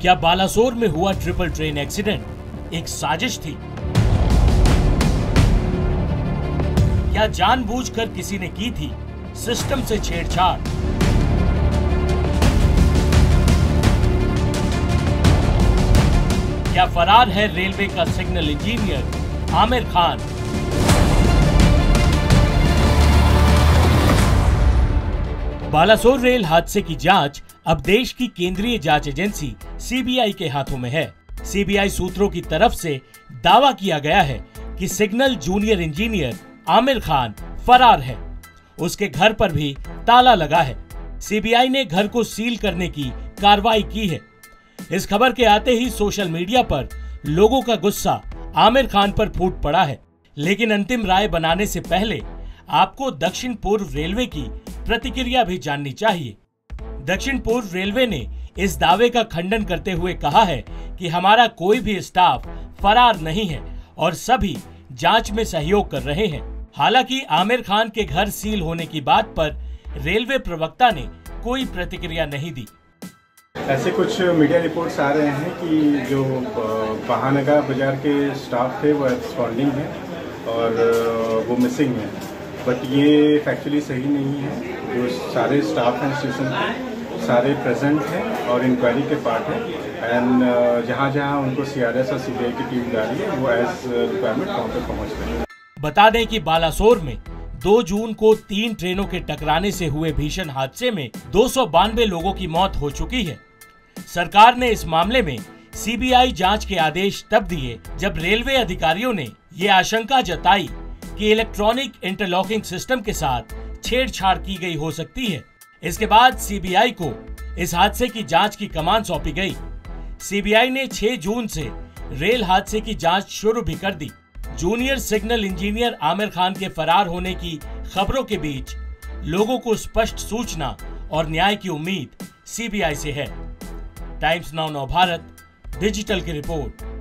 क्या बालासोर में हुआ ट्रिपल ट्रेन एक्सीडेंट एक साजिश थी? क्या जानबूझकर किसी ने की थी सिस्टम से छेड़छाड़? क्या फरार है रेलवे का signal engineer Aamir Khan? Balasore rail हादसे की जांच अब देश की केंद्रीय जांच एजेंसी सीबीआई के हाथों में है। सीबीआई सूत्रों की तरफ से दावा किया गया है कि signal junior engineer Aamir Khan फरार है। उसके घर पर भी ताला लगा है। सीबीआई ने घर को सील करने की कार्रवाई की है। इस खबर के आते ही सोशल मीडिया पर लोगों का गुस्सा आमिर खान पर फूट पड़ा है। लेकिन अंतिम राय बनाने से पहले आपको दक्षिण पूर्व रेलवे की प्रतिक्रिया भी जाननी चाहिए। दक्षिण पूर्व रेलवे ने इस दावे का खंडन करते हुए कहा है कि हमारा कोई भी स्टाफ फरार नहीं है और सभी जांच में सहयोग कर रहे हैं। हालांकि आमिर खान के घर सील होने की बात पर रेलवे प्रवक्ता ने कोई प्रतिक्रिया नहीं दी। ऐसे कुछ मीडिया रिपोर्ट्स आ रहे हैं कि जो बहानगा बाजार के स्टाफ थे वो एब्सकॉन्डिंग है और वो मिसिंग है, बट ये फैक्चुअली सही नहीं है। जो सारे स्टाफ हैं स्टेशन पे सारे प्रेजेंट हैं और इंक्वायरी के पार्ट है एंड जहाँ जहाँ उनको सीआरएस और सीबीआई की टीम जा रही है वो एज रिक्वायरमेंट वहाँ पे पहुँच रहे हैं। बता दें कि बालासोर में 2 जून को 3 ट्रेनों के टकराने से हुए भीषण हादसे में 292 लोगों की मौत हो चुकी है। सरकार ने इस मामले में सीबीआई जांच के आदेश तब दिए जब रेलवे अधिकारियों ने ये आशंका जताई कि इलेक्ट्रॉनिक इंटरलॉकिंग सिस्टम के साथ छेड़छाड़ की गई हो सकती है। इसके बाद सीबीआई को इस हादसे की जांच की कमान सौंपी गई। सीबीआई ने 6 जून से रेल हादसे की जांच शुरू भी कर दी। Junior signal engineer Aamir Khan के फरार होने की खबरों के बीच लोगों को स्पष्ट सूचना और न्याय की उम्मीद सीबीआई से है। टाइम्स नाउ नव भारत डिजिटल की रिपोर्ट।